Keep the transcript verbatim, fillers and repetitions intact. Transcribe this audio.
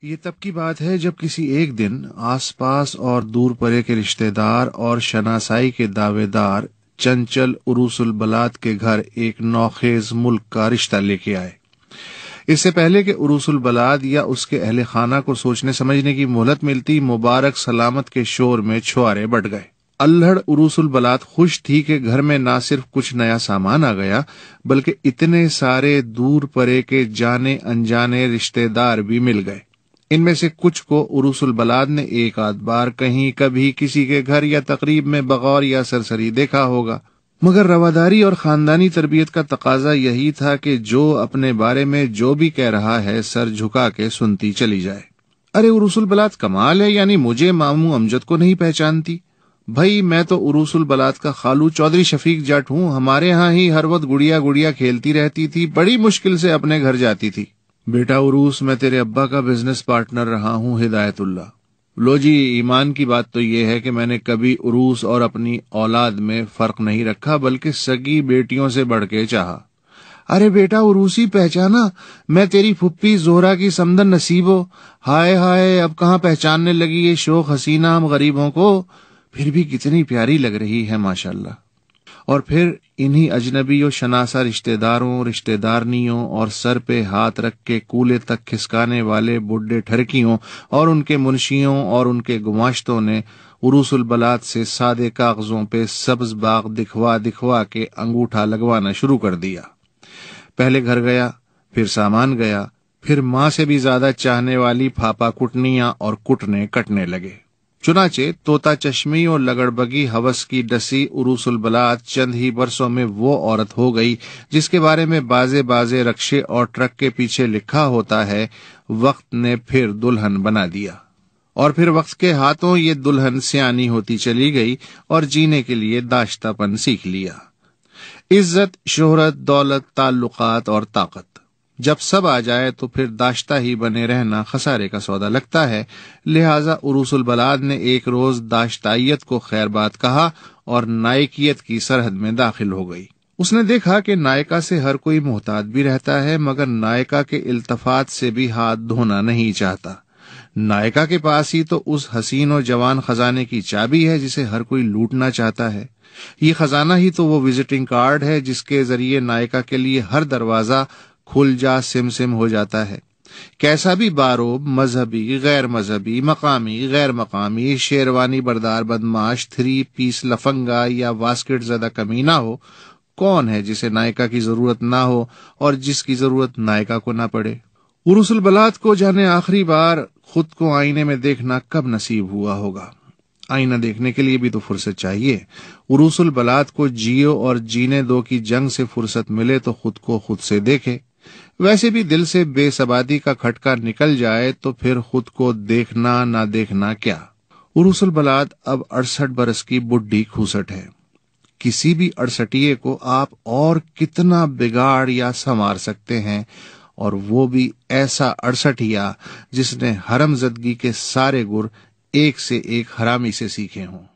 یہ تب کی بات ہے جب کسی ایک دن آس پاس اور دور پرے کے رشتہ دار اور شناسائی کے دعوے دار چنچل عروس البلاد کے گھر ایک نوخیز ملک کا رشتہ لے کے آئے۔ اس سے پہلے کہ عروس البلاد یا اس کے اہل خانہ کو سوچنے سمجھنے کی مہلت ملتی، مبارک سلامت کے شور میں چھوارے بٹ گئے۔ الہڑ عروس البلاد خوش تھی کہ گھر میں نہ صرف کچھ نیا سامان آ گیا بلکہ اتنے سارے دور پرے کے جانے انجانے رشتہ دار بھی مل گئے۔ ان میں سے کچھ کو عروس البلاد نے ایک آدھ بار کہیں کبھی کسی کے گھر یا تقریب میں بغور یا سرسری دیکھا ہوگا، مگر رواداری اور خاندانی تربیت کا تقاضا یہی تھا کہ جو اپنے بارے میں جو بھی کہہ رہا ہے سر جھکا کے سنتی چلی جائے۔ ارے عروس البلاد کمال ہے، یعنی مجھے ماموں امجد کو نہیں پہچانتی؟ بھائی میں تو عروس البلاد کا خالو چودھری شفیق جٹ ہوں، ہمارے ہاں ہی ہر وقت گڑیا گڑیا کھیلتی رہتی تھی، بڑی مشکل سے اپنے گھر جاتی تھی۔ بیٹا عروس، میں تیرے ابا کا بزنس پارٹنر رہا ہوں ہدایت اللہ۔ لو جی، ایمان کی بات تو یہ ہے کہ میں نے کبھی عروس اور اپنی اولاد میں فرق نہیں رکھا بلکہ سگی بیٹیوں سے بڑھ کے چاہا۔ ارے بیٹا عروسی پہچانا، میں تیری پھپھی زہرا کی سمدن نصیبو۔ ہائے ہائے، اب کہاں پہچاننے لگی یہ شوخ حسینہ ہم غریبوں کو، پھر بھی کتنی پیاری لگ رہی ہے ماشاءاللہ۔ اور پھر انہی اجنبی و شناسا رشتہ داروں رشتہ دارنیوں اور سر پہ ہاتھ رکھ کے کولے تک کھسکانے والے بڈھے ٹھرکیوں اور ان کے منشیوں اور ان کے گماشتوں نے عروس البلاد سے سادے کاغذوں پہ سبز باغ دکھوا دکھوا کے انگوٹھا لگوانا شروع کر دیا۔ پہلے گھر گیا، پھر سامان گیا، پھر ماں سے بھی زیادہ چاہنے والی پھاپا کٹنیاں اور کٹنے کٹنے لگے۔ چنانچہ طوطا چشمی اور لگڑ بگی ہوس کی ڈسی عروس البلاد چند ہی برسوں میں وہ عورت ہو گئی جس کے بارے میں بازے بازے رکشے اور ٹرک کے پیچھے لکھا ہوتا ہے، وقت نے پھر دلہن بنا دیا۔ اور پھر وقت کے ہاتھوں یہ دلہن سیانی ہوتی چلی گئی اور جینے کے لیے داشتہ پن سیکھ لیا۔ عزت، شہرت، دولت، تعلقات اور طاقت جب سب آ جائے تو پھر داشتہ ہی بنے رہنا خسارے کا سودا لگتا ہے، لہٰذا عروس البلاد نے ایک روز داشتائیت کو خیر بات کہا اور نائکیت کی سرحد میں داخل ہو گئی۔ اس نے دیکھا کہ نائکا سے ہر کوئی محتاط بھی رہتا ہے مگر نائکا کے التفات سے بھی ہاتھ دھونا نہیں چاہتا۔ نائکا کے پاس ہی تو اس حسین و جوان خزانے کی چابی ہے جسے ہر کوئی لوٹنا چاہتا ہے۔ یہ خزانہ ہی تو وہ وزٹنگ کارڈ ہے جس کے ذریعے نائکا کے لیے ہر دروازہ کھل جا سم سم ہو جاتا ہے۔ کیسا بھی باروب، مذہبی، غیر مذہبی، مقامی، غیر مقامی، شیروانی بردار بدماش، تھری پیس لفنگا یا واسکٹ زدہ کمینہ ہو، کون ہے جسے نائکا کی ضرورت نہ ہو اور جس کی ضرورت نائکا کو نہ پڑے؟ عروس البلاد کو جانے آخری بار خود کو آئینے میں دیکھنا کب نصیب ہوا ہوگا؟ آئینہ دیکھنے کے لیے بھی تو فرصت چاہیے۔ عروس البلاد کو جیو اور جینے دو کی جنگ سے فرصت ملے تو خود کو خود سے دیکھے۔ ویسے بھی دل سے بے ثباتی کا کھٹکا نکل جائے تو پھر خود کو دیکھنا نہ دیکھنا کیا۔ عروس البلاد اب اڑسٹھ برس کی بڈھی کھوسٹ ہے۔ کسی بھی اڑسٹیے کو آپ اور کتنا بگاڑ یا سنوار سکتے ہیں، اور وہ بھی ایسا اڑسٹیا جس نے حرم زدگی کے سارے گر ایک سے ایک حرامی سے سیکھے ہوں۔